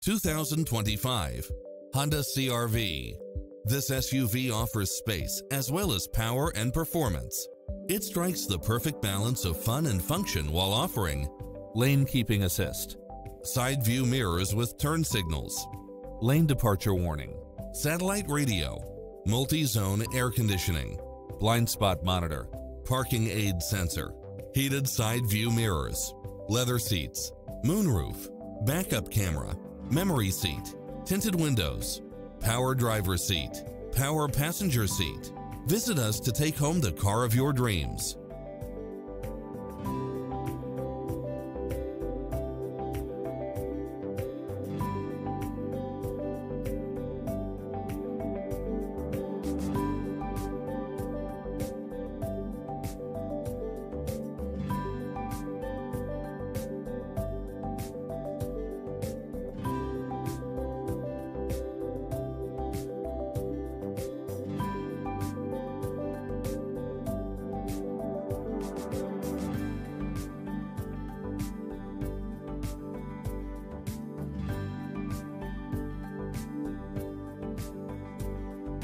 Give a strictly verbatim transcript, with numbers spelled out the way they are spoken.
two thousand twenty-five Honda C R V. This S U V offers space as well as power and performance. It strikes the perfect balance of fun and function while offering lane keeping assist, side view mirrors with turn signals, lane departure warning, satellite radio, multi-zone air conditioning, blind spot monitor, parking aid sensor, heated side view mirrors, leather seats, moonroof, backup camera, memory seat, tinted windows, power driver seat, power passenger seat. Visit us to take home the car of your dreams.